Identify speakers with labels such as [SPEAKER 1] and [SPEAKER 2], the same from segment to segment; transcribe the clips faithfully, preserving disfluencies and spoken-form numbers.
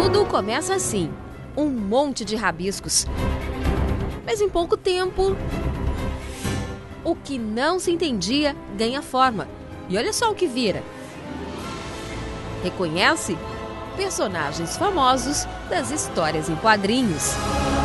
[SPEAKER 1] Tudo começa assim, um monte de rabiscos. Mas em pouco tempo, o que não se entendia ganha forma. E olha só o que vira. Reconhece? Personagens famosos das histórias em quadrinhos.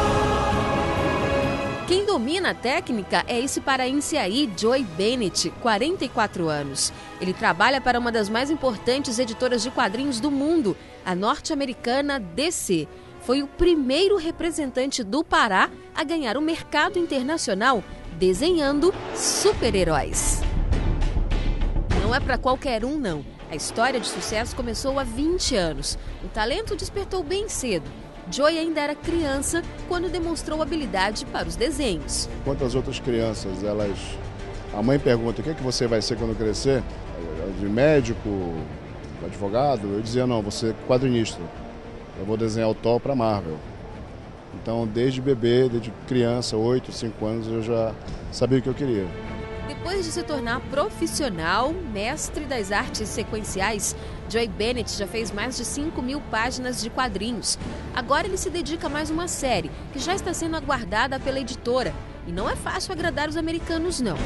[SPEAKER 1] Quem domina a técnica é esse paraense aí, Joey Bennett, quarenta e quatro anos. Ele trabalha para uma das mais importantes editoras de quadrinhos do mundo, a norte-americana D C. Foi o primeiro representante do Pará a ganhar o mercado internacional desenhando super-heróis. Não é para qualquer um, não. A história de sucesso começou há vinte anos. O talento despertou bem cedo. Joey ainda era criança quando demonstrou habilidade para os desenhos.
[SPEAKER 2] Enquanto as outras crianças, elas... a mãe pergunta, o que é que você vai ser quando crescer? De médico, advogado? Eu dizia, não, vou ser quadrinista. Eu vou desenhar o Thor para Marvel. Então, desde bebê, desde criança, oito, cinco anos, eu já sabia o que eu queria.
[SPEAKER 1] Depois de se tornar profissional, mestre das artes sequenciais, Joey Bennett já fez mais de cinco mil páginas de quadrinhos. Agora ele se dedica a mais uma série, que já está sendo aguardada pela editora. E não é fácil agradar os americanos, não.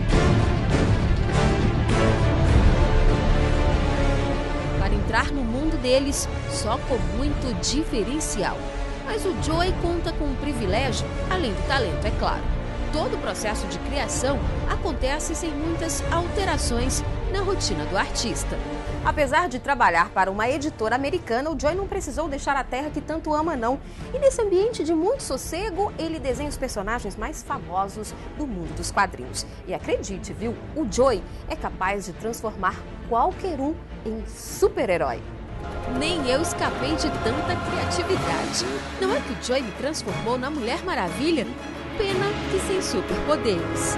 [SPEAKER 1] Para entrar no mundo deles, só com muito diferencial. Mas o Joey conta com um privilégio, além do talento, é claro. Todo o processo de criação acontece sem muitas alterações na rotina do artista. Apesar de trabalhar para uma editora americana, o Joey não precisou deixar a terra que tanto ama, não. E nesse ambiente de muito sossego, ele desenha os personagens mais famosos do mundo dos quadrinhos. E acredite, viu? O Joey é capaz de transformar qualquer um em super-herói. Nem eu escapei de tanta criatividade. Não é que o Joey me transformou na Mulher Maravilha? Pena que sem superpoderes.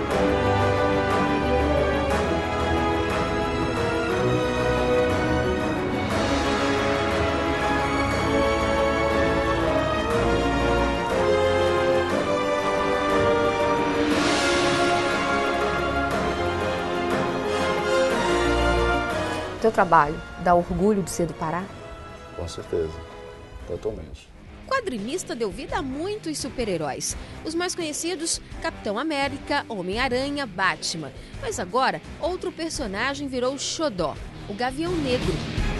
[SPEAKER 1] Teu trabalho dá orgulho de ser do Pará?
[SPEAKER 2] Com certeza, totalmente.
[SPEAKER 1] Quadrinista deu vida a muitos super-heróis. Os mais conhecidos, Capitão América, Homem-Aranha, Batman. Mas agora, outro personagem virou xodó, o Gavião Negro.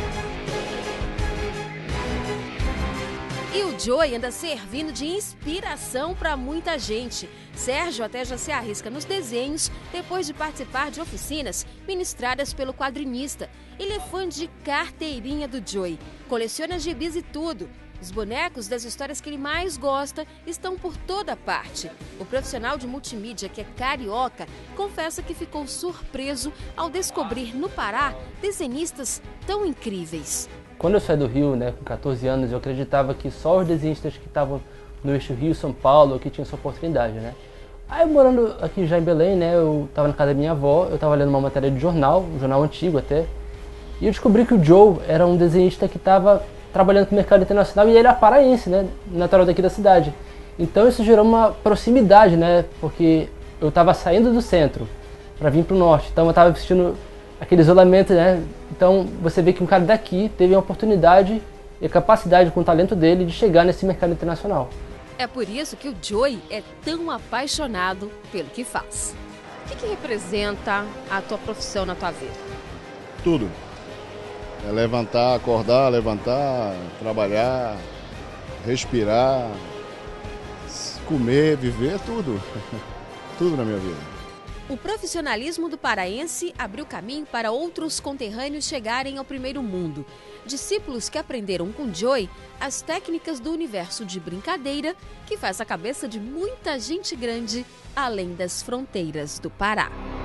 [SPEAKER 1] E o Joey anda servindo de inspiração para muita gente. Sérgio até já se arrisca nos desenhos depois de participar de oficinas ministradas pelo quadrinista. Ele é fã de carteirinha do Joey, coleciona gibis e tudo. Os bonecos das histórias que ele mais gosta estão por toda parte. O profissional de multimídia, que é carioca, confessa que ficou surpreso ao descobrir no Pará desenhistas tão incríveis.
[SPEAKER 3] Quando eu saí do Rio, né, com quatorze anos, eu acreditava que só os desenhistas que estavam no eixo Rio-São Paulo que tinham essa oportunidade, né? Aí, morando aqui já em Belém, né, eu estava na casa da minha avó, eu estava lendo uma matéria de jornal, um jornal antigo até, e eu descobri que o Joe era um desenhista que estava trabalhando com o mercado internacional e ele era paraense, né, natural daqui da cidade. Então isso gerou uma proximidade, né, porque eu estava saindo do centro para vir para o norte, então eu estava vestindo aquele isolamento, né. Então você vê que um cara daqui teve a oportunidade e a capacidade com o talento dele de chegar nesse mercado internacional.
[SPEAKER 1] É por isso que o Joey é tão apaixonado pelo que faz. O que, que representa a tua profissão na tua vida?
[SPEAKER 2] Tudo. É levantar, acordar, levantar, trabalhar, respirar, comer, viver, tudo. Tudo na minha vida.
[SPEAKER 1] O profissionalismo do paraense abriu caminho para outros conterrâneos chegarem ao primeiro mundo. Discípulos que aprenderam com Joey as técnicas do universo de brincadeira que faz a cabeça de muita gente grande além das fronteiras do Pará.